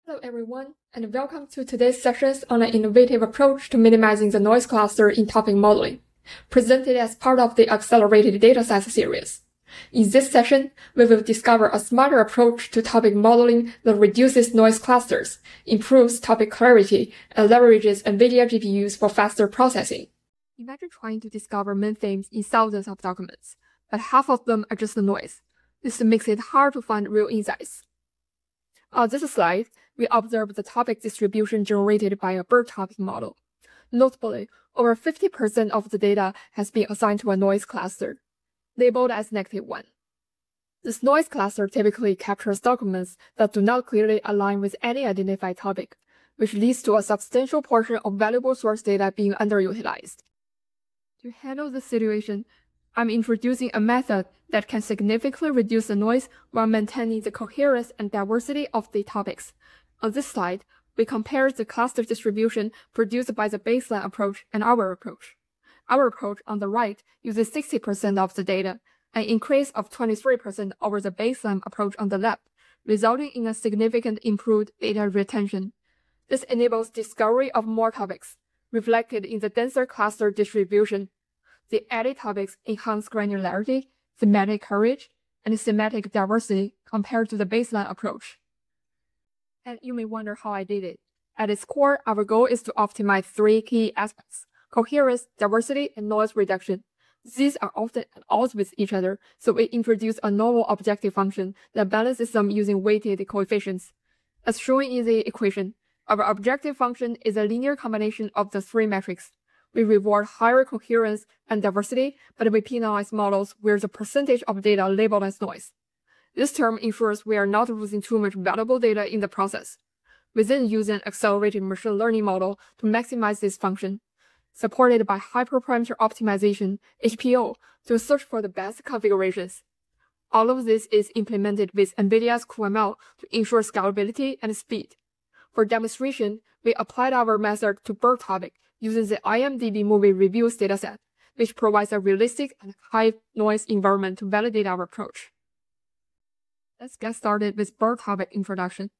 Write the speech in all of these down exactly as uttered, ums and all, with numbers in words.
Hello everyone, and welcome to today's sessions on an innovative approach to minimizing the noise cluster in topic modeling, presented as part of the Accelerated Datasets series. In this session, we will discover a smarter approach to topic modeling that reduces noise clusters, improves topic clarity, and leverages NVIDIA G P Us for faster processing. Imagine trying to discover main themes in thousands of documents, but half of them are just noise. This makes it hard to find real insights. On this slide, we observe the topic distribution generated by a BERTopic model. Notably, over fifty percent of the data has been assigned to a noise cluster, labeled as negative one. This noise cluster typically captures documents that do not clearly align with any identified topic, which leads to a substantial portion of valuable source data being underutilized. To handle this situation, I'm introducing a method that can significantly reduce the noise while maintaining the coherence and diversity of the topics. On this slide, we compare the cluster distribution produced by the baseline approach and our approach. Our approach on the right uses sixty percent of the data, an increase of twenty-three percent over the baseline approach on the left, resulting in a significant improved data retention. This enables discovery of more topics, reflected in the denser cluster distribution. The added topics enhance granularity, thematic coverage, and thematic diversity compared to the baseline approach. And you may wonder how I did it. At its core, our goal is to optimize three key aspects: coherence, diversity, and noise reduction. These are often at odds with each other, so we introduce a novel objective function that balances them using weighted coefficients. As shown in the equation, our objective function is a linear combination of the three metrics. We reward higher coherence and diversity, but we penalize models where the percentage of data labeled as noise. This term ensures we are not losing too much valuable data in the process. We then use an accelerated machine learning model to maximize this function, supported by Hyperparameter Optimization, H P O, to search for the best configurations. All of this is implemented with NVIDIA's C U M L to ensure scalability and speed. For demonstration, we applied our method to BERTopic using the I M D B movie reviews dataset, which provides a realistic and high-noise environment to validate our approach. Let's get started with BERTopic Introduction.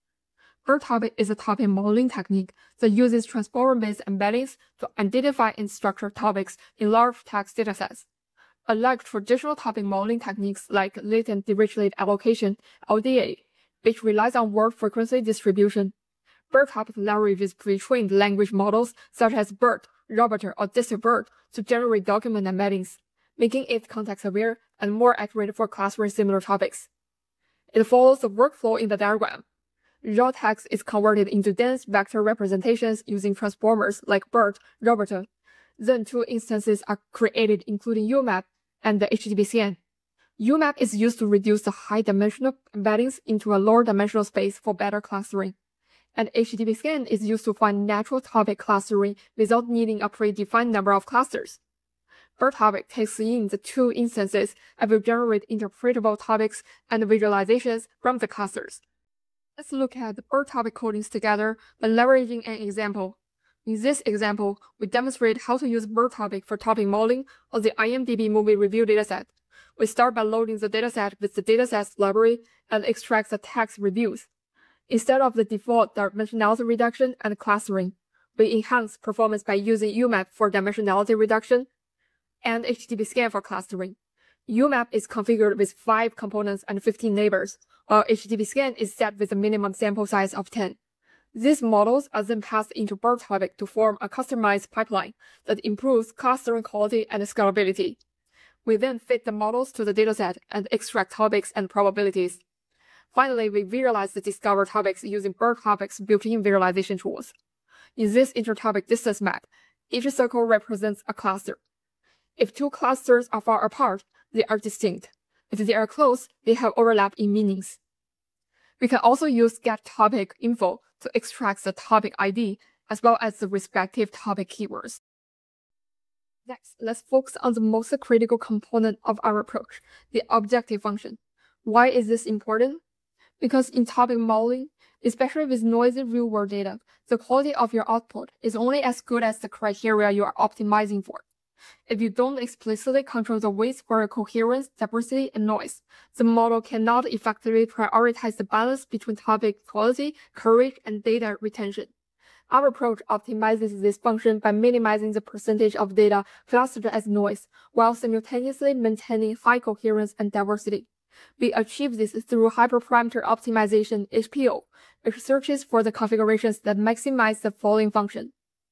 BERTopic is a topic modeling technique that uses transformer-based embeddings to identify and structure topics in large text datasets. Unlike traditional topic modeling techniques like latent Dirichlet allocation, L D A, which relies on word frequency distribution, BERTopic leverages pre-trained language models such as BERT, Roboter, or DiscBERT to generate document embeddings, making it context-aware and more accurate for clustering similar topics. It follows the workflow in the diagram. Raw text is converted into dense vector representations using transformers like BERT, Roboter. Then two instances are created including U M A P and the H D B scan. U M A P is used to reduce the high-dimensional embeddings into a lower-dimensional space for better clustering. And H D B scan is used to find natural topic clustering without needing a predefined number of clusters. BERTopic takes in the two instances and will generate interpretable topics and visualizations from the clusters. Let's look at the BERTopic codings together by leveraging an example. In this example, we demonstrate how to use BERTopic for topic modeling on the I M D B movie review dataset. We start by loading the dataset with the datasets library and extract the text reviews. Instead of the default dimensionality reduction and clustering, we enhance performance by using U M A P for dimensionality reduction and H D B scan for clustering. U M A P is configured with five components and fifteen neighbors, while H D B scan is set with a minimum sample size of ten. These models are then passed into BERTopic to form a customized pipeline that improves clustering quality and scalability. We then fit the models to the dataset and extract topics and probabilities. Finally, we visualize the discovered topics using BERTopic's built-in visualization tools. In this intertopic distance map, each circle represents a cluster. If two clusters are far apart, they are distinct. If they are close, they have overlap in meanings. We can also use getTopicInfo to extract the topic I D as well as the respective topic keywords. Next, let's focus on the most critical component of our approach, the objective function. Why is this important? Because in topic modeling, especially with noisy real-world data, the quality of your output is only as good as the criteria you are optimizing for. If you don't explicitly control the weights for coherence, diversity, and noise, the model cannot effectively prioritize the balance between topic quality, coverage, and data retention. Our approach optimizes this function by minimizing the percentage of data clustered as noise, while simultaneously maintaining high coherence and diversity. We achieve this through Hyperparameter Optimization H P O, which searches for the configurations that maximize the following function.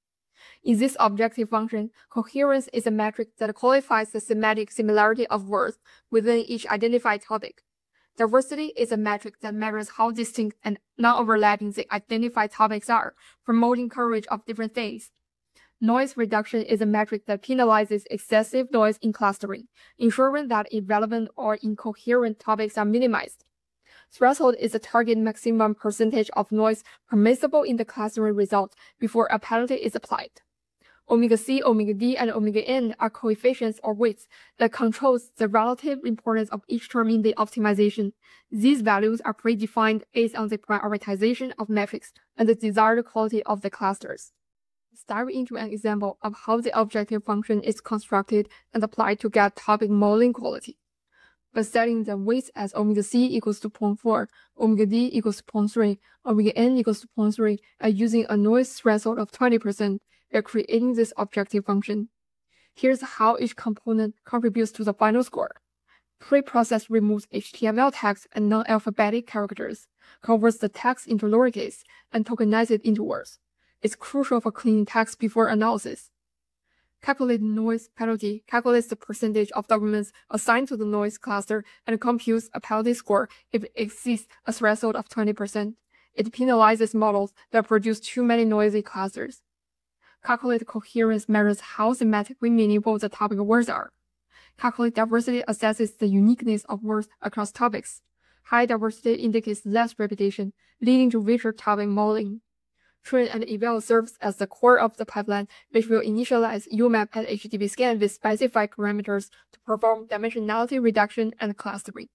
In this objective function, coherence is a metric that qualifies the semantic similarity of words within each identified topic. Diversity is a metric that measures how distinct and non-overlapping the identified topics are, promoting coverage of different things. Noise reduction is a metric that penalizes excessive noise in clustering, ensuring that irrelevant or incoherent topics are minimized. Threshold is the target maximum percentage of noise permissible in the clustering result before a penalty is applied. Omega C, omega D, and omega N are coefficients or weights that controls the relative importance of each term in the optimization. These values are predefined based on the prioritization of metrics and the desired quality of the clusters. Let's dive into an example of how the objective function is constructed and applied to get topic modeling quality. By setting the weights as omega C equals to zero point four, omega D equals to zero point three, omega N equals to zero point three, and using a noise threshold of twenty percent, we are creating this objective function. Here's how each component contributes to the final score. Preprocess removes H T M L text and non-alphabetic characters, converts the text into lowercase, and tokenizes it into words. It's crucial for cleaning text before analysis. Calculate noise penalty calculates the percentage of documents assigned to the noise cluster and computes a penalty score if it exceeds a threshold of twenty percent. It penalizes models that produce too many noisy clusters. Calculate coherence measures how semantically meaningful the topic words are. Calculate diversity assesses the uniqueness of words across topics. High diversity indicates less repetition, leading to richer topic modeling. Train and eval serves as the core of the pipeline, which will initialize U M A P and H D B scan with specified parameters to perform dimensionality reduction and clustering.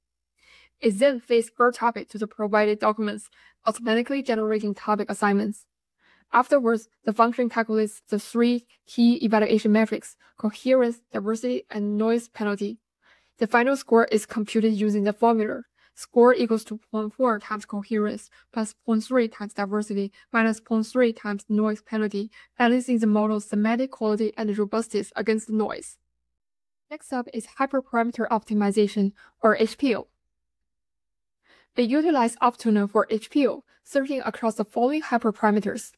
It then feeds BERTopic to the provided documents, automatically generating topic assignments. Afterwards, the function calculates the three key evaluation metrics: coherence, diversity, and noise penalty. The final score is computed using the formula. Score equals to zero point four times coherence plus zero point three times diversity minus zero point three times noise penalty, balancing the model's semantic quality and robustness against the noise. Next up is Hyperparameter Optimization, or H P O. We utilize Optuna for H P O, searching across the following hyperparameters.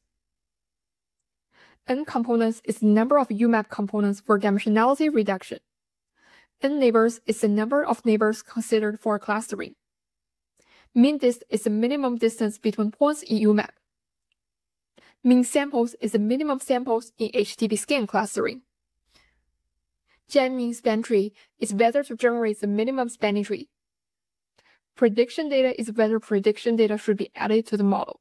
N components is the number of U M A P components for dimensionality reduction. N neighbors is the number of neighbors considered for clustering. Mean dist is the minimum distance between points in U M A P. Mean samples is the minimum samples in H D B scan clustering. Gen mean span tree is whether to generate the minimum spanning tree. Prediction data is whether prediction data should be added to the model.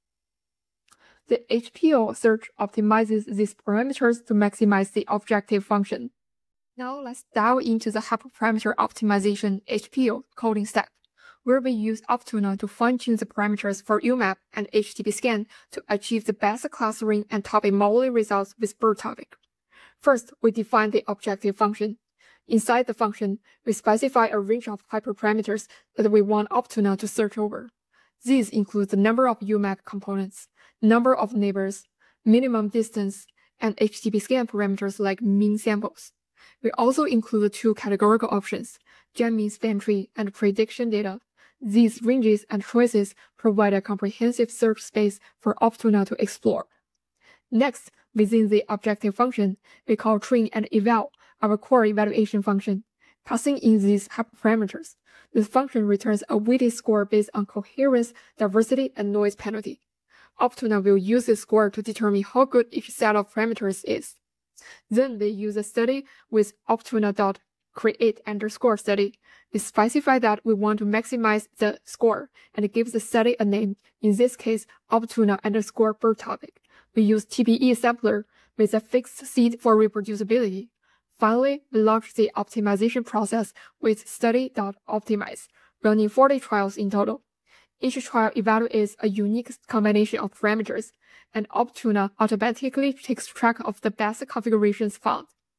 The H P O search optimizes these parameters to maximize the objective function. Now let's dive into the Hyperparameter Optimization H P O coding step, where we use Optuna to fine-tune the parameters for U M A P and H D B scan to achieve the best clustering and topic modeling results with BERTopic. First, we define the objective function. Inside the function, we specify a range of hyperparameters that we want Optuna to search over. These include the number of U M A P components, number of neighbors, minimum distance, and H D B scan parameters like mean samples. We also include two categorical options, gen mean span tree and prediction data. These ranges and choices provide a comprehensive search space for Optuna to explore. Next, within the objective function, we call train and eval, our core evaluation function. Passing in these hyperparameters, this function returns a weighted score based on coherence, diversity, and noise penalty. Optuna will use this score to determine how good each set of parameters is. Then they use a study with Optuna.create underscore study. We specify that we want to maximize the score and give the study a name, in this case, Optuna underscore BERTopic. We use T B E sampler with a fixed seed for reproducibility. Finally, we launch the optimization process with study.optimize, running forty trials in total. Each trial evaluates a unique combination of parameters, and Optuna automatically takes track of the best configurations found.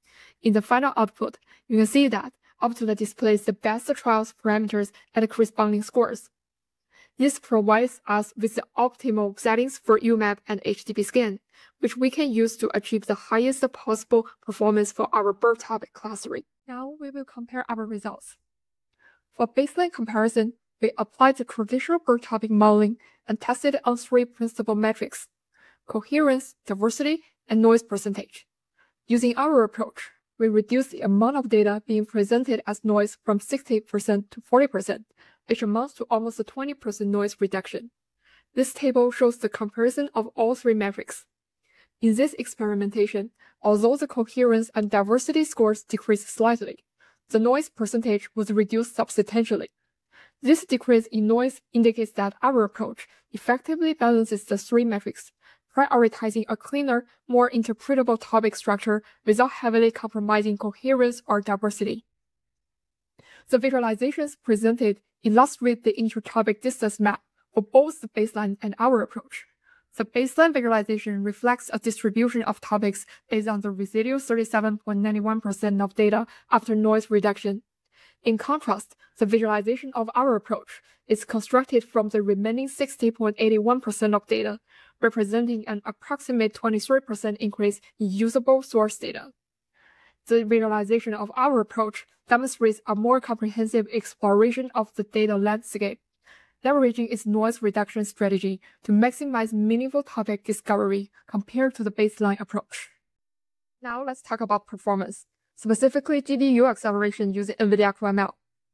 In the final output, you can see that Optuna displays the best trials parameters and corresponding scores. This provides us with the optimal settings for U map and H D B scan, which we can use to achieve the highest possible performance for our BERTopic clustering. Now we will compare our results. For baseline comparison, we applied the traditional BERTopic modeling and tested on three principal metrics: coherence, diversity, and noise percentage. Using our approach, we reduced the amount of data being presented as noise from sixty percent to forty percent, which amounts to almost a twenty percent noise reduction. This table shows the comparison of all three metrics. In this experimentation, although the coherence and diversity scores decreased slightly, the noise percentage was reduced substantially. This decrease in noise indicates that our approach effectively balances the three metrics, prioritizing a cleaner, more interpretable topic structure without heavily compromising coherence or diversity. The visualizations presented illustrate the intertopic distance map for both the baseline and our approach. The baseline visualization reflects a distribution of topics based on the residual thirty-seven point nine one percent of data after noise reduction. In contrast, the visualization of our approach is constructed from the remaining sixty point eight one percent of data, representing an approximate twenty-three percent increase in usable source data. The visualization of our approach demonstrates a more comprehensive exploration of the data landscape, leveraging its noise reduction strategy to maximize meaningful topic discovery compared to the baseline approach. Now let's talk about performance, specifically G P U acceleration using NVIDIA cuml.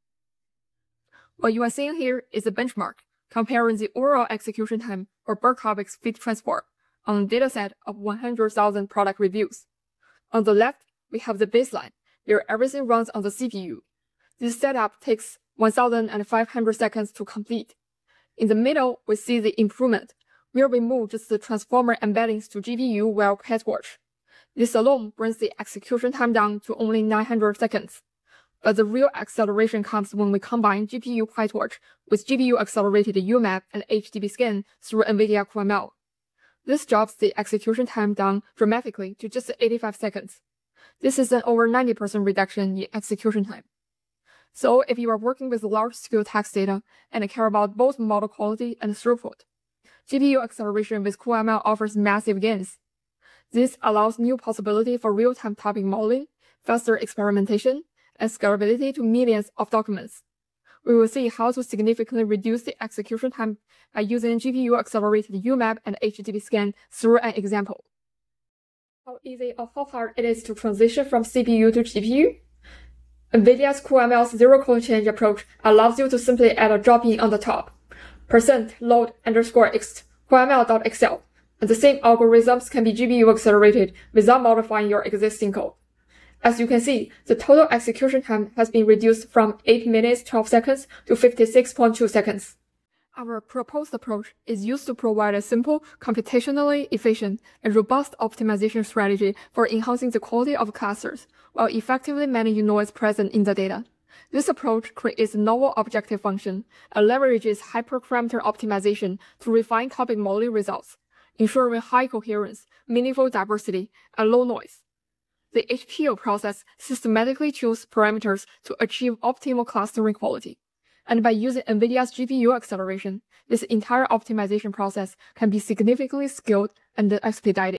What you are seeing here is a benchmark comparing the overall execution time for BERTopic's feed transform on a dataset of one hundred thousand product reviews. On the left, we have the baseline, where everything runs on the C P U. This setup takes one thousand five hundred seconds to complete. In the middle, we see the improvement, where we move just the transformer embeddings to G P U while PyTorch. This alone brings the execution time down to only nine hundred seconds. But the real acceleration comes when we combine G P U PyTorch with G P U-accelerated U map and H D B scan through NVIDIA cuml. This drops the execution time down dramatically to just eighty-five seconds. This is an over ninety percent reduction in execution time. So if you are working with large-scale text data and care about both model quality and throughput, G P U acceleration with cuml offers massive gains. This allows new possibility for real-time topic modeling, faster experimentation, and scalability to millions of documents. We will see how to significantly reduce the execution time by using G P U-accelerated U map and H D B scan through an example. How easy or how hard it is to transition from C P U to G P U? NVIDIA's cuml's zero-code change approach allows you to simply add a drop-in on the top, percent load underscore x cuml.accel, and the same algorithms can be G P U accelerated without modifying your existing code. As you can see, the total execution time has been reduced from eight minutes twelve seconds to fifty-six point two seconds. Our proposed approach is used to provide a simple, computationally efficient, and robust optimization strategy for enhancing the quality of clusters, while effectively managing noise present in the data. This approach creates a novel objective function and leverages hyperparameter optimization to refine topic modeling results, ensuring high coherence, meaningful diversity, and low noise. The H P O process systematically chooses parameters to achieve optimal clustering quality. And by using NVIDIA's G P U acceleration, this entire optimization process can be significantly scaled and expedited.